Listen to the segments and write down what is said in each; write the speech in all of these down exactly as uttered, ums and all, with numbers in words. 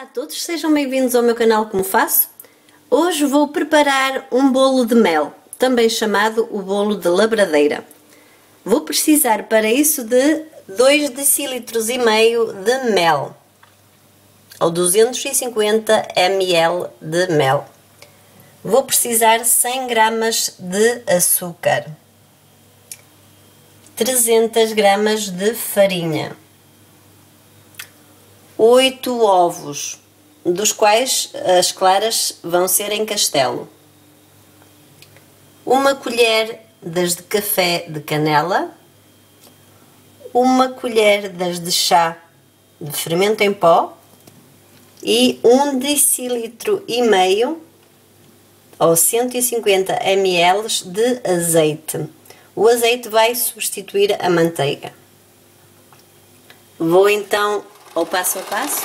todos, sejam bem-vindos ao meu canal Como Faço. Hoje vou preparar um bolo de mel, também chamado o bolo de labradeira. Vou precisar para isso de dois decilitros e meio de mel, ou duzentos e cinquenta mililitros de mel. Vou precisar cem gramas de açúcar, trezentas gramas de farinha, oito ovos, dos quais as claras vão ser em castelo, uma colher das de café de canela, uma colher das de chá de fermento em pó e um decilitro e meio ou cento e cinquenta mililitros de azeite. O azeite vai substituir a manteiga. Vou então ao passo a passo.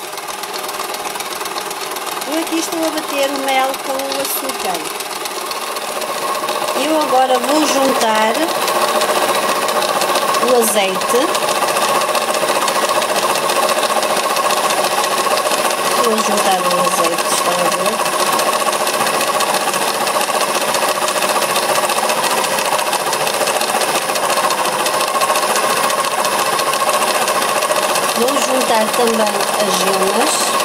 Eu aqui estou a bater o mel com o açúcar. Eu agora vou juntar o azeite. Vou juntar o azeite, estão a ver? Vou juntar também as gemas.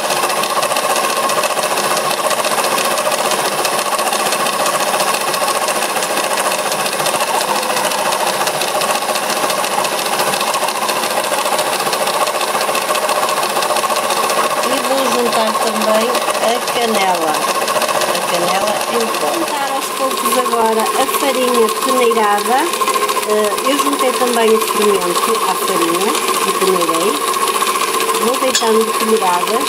Também a canela, a canela em pó. Vou juntar aos poucos agora a farinha peneirada. Eu juntei também o fermento à farinha e peneirei. Vou deitando peneiradas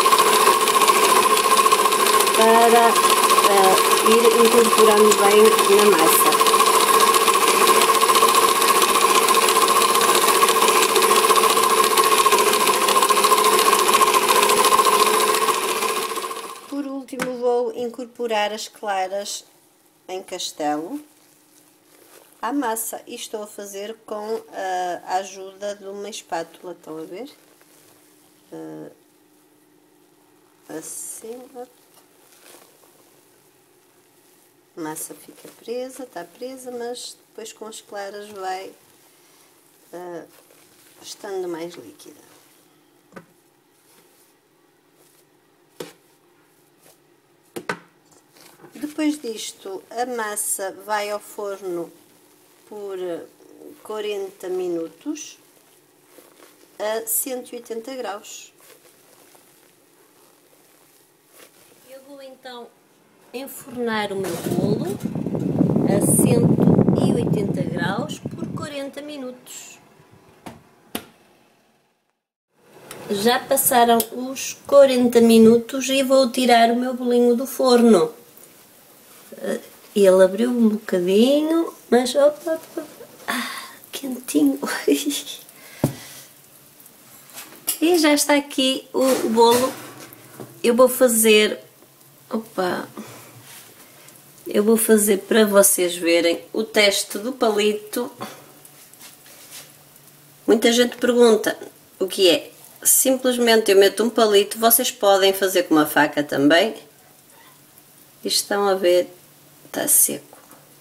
para uh, ir incorporando bem na massa. Vou incorporar as claras em castelo à massa e estou a fazer com a ajuda de uma espátula, estão a ver? Uh, assim, a massa fica presa, está presa, mas depois com as claras vai uh, estando mais líquida. Depois disto, a massa vai ao forno por quarenta minutos a cento e oitenta graus. Eu vou então enfornar o meu bolo a cento e oitenta graus por quarenta minutos. Já passaram os quarenta minutos e vou tirar o meu bolinho do forno. Ele abriu um bocadinho, mas opa, opa, ah, quentinho. E já está aqui o bolo. Eu vou fazer, opa, eu vou fazer para vocês verem o teste do palito. Muita gente pergunta o que é. Simplesmente eu meto um palito, vocês podem fazer com uma faca também. E estão a ver. Está seco.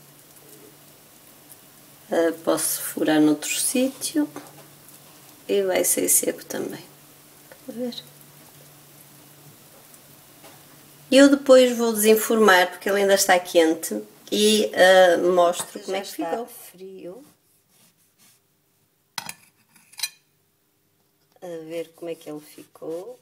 Uh, posso furar noutro sítio e vai ser seco também. Estão a ver? Eu depois vou desenformar porque ele ainda está quente e uh, mostro como é que ficou. Frio. A ver como é que ele ficou.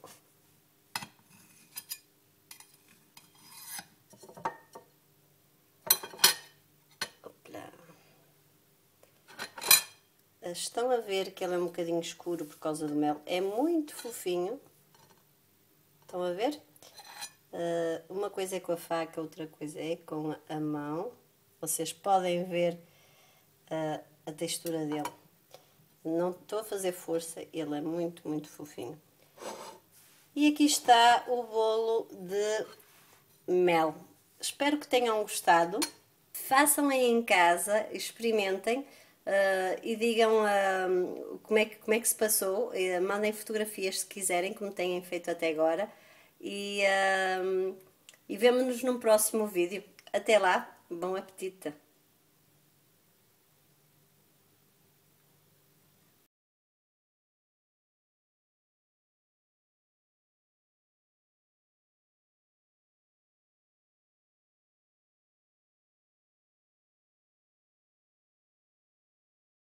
Estão a ver que ele é um bocadinho escuro por causa do mel. É muito fofinho. Estão a ver? Uh, uma coisa é com a faca, outra coisa é com a mão. Vocês podem ver uh, a textura dele. Não estou a fazer força, ele é muito, muito fofinho. E aqui está o bolo de mel. Espero que tenham gostado. Façam aí em casa, experimentem. uh, e digam uh, como, é que, como é que se passou. Uh, mandem fotografias se quiserem, como têm feito até agora. E, uh, e vemo-nos num próximo vídeo. Até lá, bom apetite!